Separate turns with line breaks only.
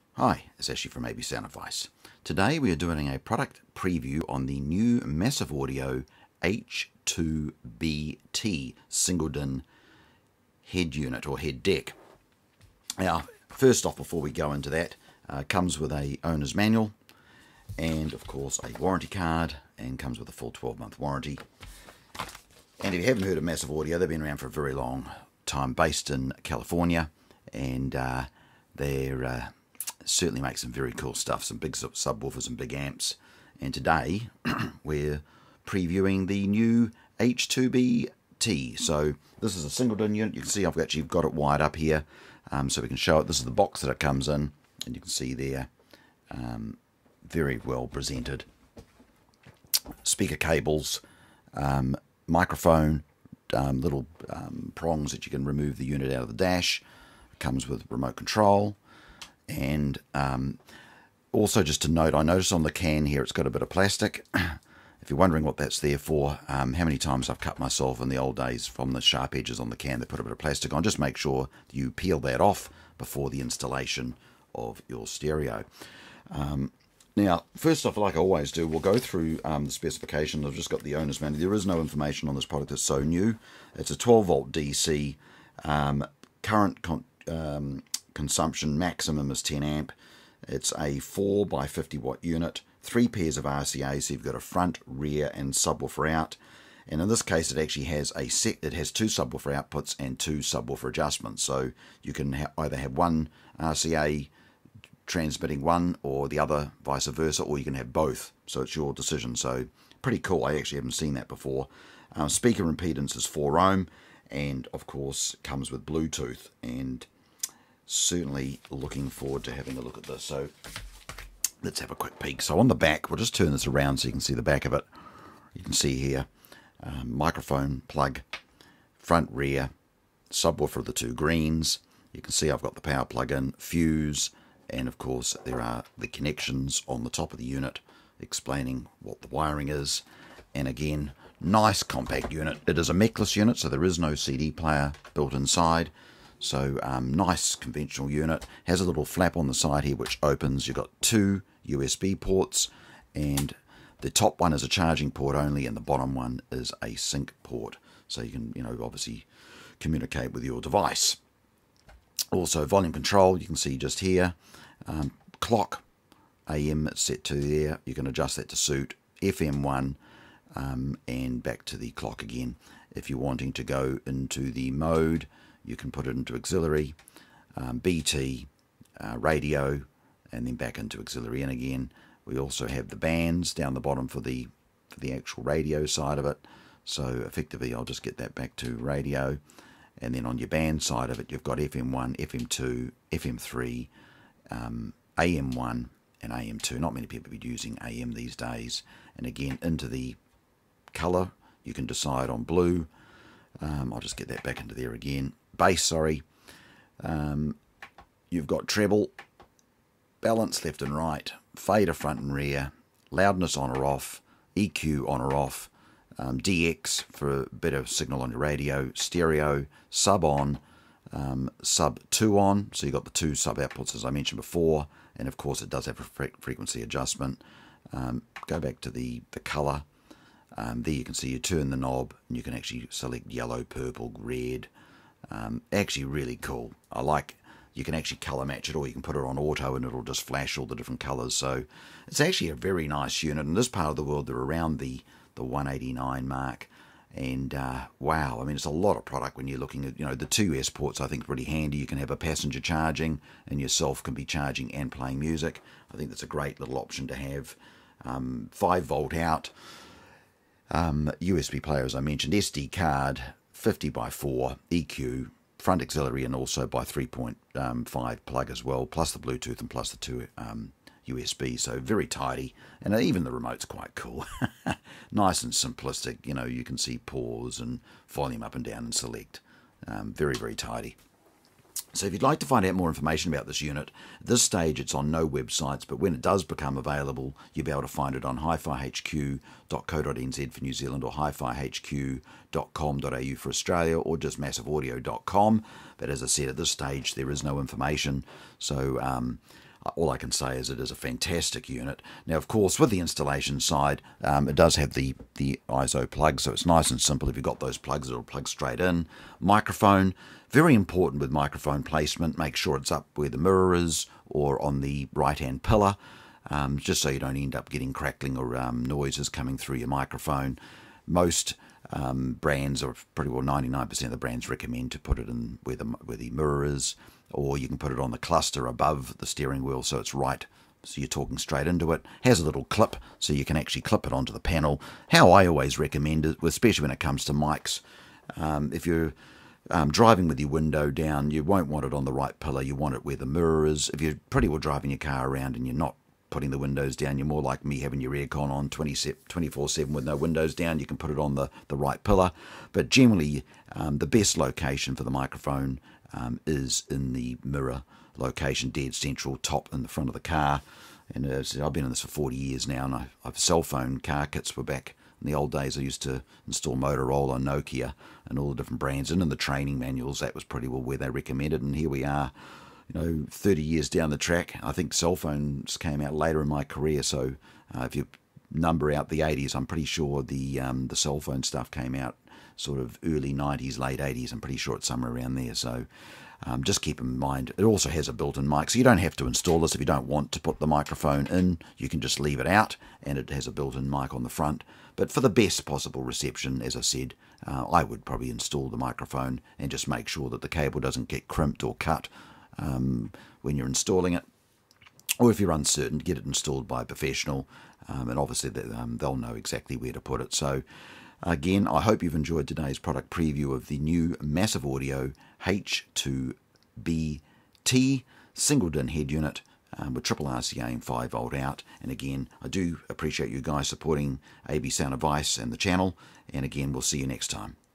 Hi, it's Ashley from AB Sound Advice. Today we are doing a product preview on the new Massive Audio H2BT single DIN head unit or head deck. Now, first off, before we go into that, comes with a owner's manual and of course a warranty card, and comes with a full 12-month warranty. And if you haven't heard of Massive Audio, they've been around for a very long time, based in California, and they're certainly make some very cool stuff, some big subwoofers and big amps. And today we're previewing the new H2BT. So this is a single DIN unit. You can see I've actually got it wired up here, so we can show it. This is the box that it comes in, and you can see there, very well presented. Speaker cables, microphone, little prongs that you can remove the unit out of the dash. It comes with remote control. And also, just to note, I noticed on the can here it's got a bit of plastic. If you're wondering what that's there for, how many times I've cut myself in the old days from the sharp edges on the can, they put a bit of plastic on. Just make sure you peel that off before the installation of your stereo. Now, first off, like I always do, we'll go through the specifications. I've just got the owner's manual. There is no information on this product. It's so new. It's a 12-volt DC. Current consumption maximum is 10 amp. It's a 4 by 50 watt unit, 3 pairs of RCA, so you've got a front, rear and subwoofer out. And in this case it actually has it has 2 subwoofer outputs and 2 subwoofer adjustments, so you can either have one RCA transmitting one or the other, vice versa, or you can have both, so it's your decision. So pretty cool. I actually haven't seen that before. Speaker impedance is 4 ohm, and of course comes with Bluetooth, and certainly looking forward to having a look at this. So let's have a quick peek. So on the back, we'll just turn this around so you can see the back of it. You can see here, microphone plug, front, rear, subwoofer of the 2 greens. You can see I've got the power plug in, fuse, and of course there are the connections on the top of the unit explaining what the wiring is. And again, nice compact unit. It is a mechless unit, so there is no CD player built inside. So nice conventional unit. Has a little flap on the side here which opens. You've got 2 USB ports, and the top one is a charging port only, and the bottom one is a sync port, so you can, obviously communicate with your device. Also volume control, you can see just here. Clock, AM it's set to there. You can adjust that to suit. FM 1, and back to the clock again. If you're wanting to go into the mode, you can put it into auxiliary, BT, radio, and then back into auxiliary. And again, we also have the bands down the bottom for the actual radio side of it. So effectively, I'll just get that back to radio. And then on your band side of it, you've got FM1, FM2, FM3, AM1, and AM2. Not many people are using AM these days. And again, into the color, you can decide on blue. I'll just get that back into there again. Bass, sorry. You've got treble, balance left and right, fader front and rear, loudness on or off, EQ on or off, DX for a better signal on your radio, stereo, sub on, sub 2 on, so you've got the 2 sub outputs as I mentioned before, and of course it does have a frequency adjustment. Go back to the colour. There you can see you turn the knob and you can actually select yellow, purple, red. Actually really cool. You can actually colour match it, or you can put it on auto and it'll just flash all the different colours. So it's actually a very nice unit. In this part of the world they're around the 189 mark, and wow, I mean it's a lot of product when you're looking at, the 2 US ports. I think really handy. You can have a passenger charging and yourself can be charging and playing music. I think that's a great little option to have. 5 volt out. USB player, as I mentioned, SD card, 50 by 4, EQ, front auxiliary, and also by 3.5 plug as well, plus the Bluetooth and plus the 2 USB, so very tidy. And even the remote's quite cool. Nice and simplistic, you can see pause and volume up and down and select. Very, very tidy. So if you'd like to find out more information about this unit, at this stage it's on no websites, but when it does become available, you'll be able to find it on hifihq.co.nz for New Zealand, or hifihq.com.au for Australia, or just massiveaudio.com. But as I said, at this stage there is no information, so all I can say is it is a fantastic unit. Now, of course, with the installation side, it does have the ISO plug, so it's nice and simple. If you've got those plugs, it'll plug straight in. Microphone, very important with microphone placement. Make sure it's up where the mirror is or on the right-hand pillar, just so you don't end up getting crackling or noises coming through your microphone. Most brands, or pretty well 99% of the brands, recommend to put it in where the mirror is, or you can put it on the cluster above the steering wheel so it's right, so you're talking straight into it. Has a little clip so you can actually clip it onto the panel. How I always recommend it, especially when it comes to mics, if you're driving with your window down, you won't want it on the right pillar, you want it where the mirror is. If you're pretty well driving your car around and you're not putting the windows down, you're more like me having your aircon on 24/7 with no windows down, you can put it on the right pillar. But generally, the best location for the microphone is in the mirror location, dead central, top in the front of the car. And I've been in this for 40 years now, and I've cell phone car kits were back in the old days. I used to install Motorola, Nokia, and all the different brands, and in the training manuals, that was pretty well where they recommended. And here we are, 30 years down the track. I think cell phones came out later in my career, so if you number out the 80s, I'm pretty sure the cell phone stuff came out sort of early 90s, late 80s. I'm pretty sure it's somewhere around there. So just keep in mind, it also has a built-in mic, so you don't have to install this if you don't want to put the microphone in. You can just leave it out, and it has a built-in mic on the front. But for the best possible reception, as I said, I would probably install the microphone and just make sure that the cable doesn't get crimped or cut when you're installing it, or if you're uncertain, get it installed by a professional, and obviously they'll know exactly where to put it. So again, I hope you've enjoyed today's product preview of the new Massive Audio H2BT single DIN head unit with triple RCA and 5V out. And again, I do appreciate you guys supporting AB Sound Advice and the channel, and again, we'll see you next time.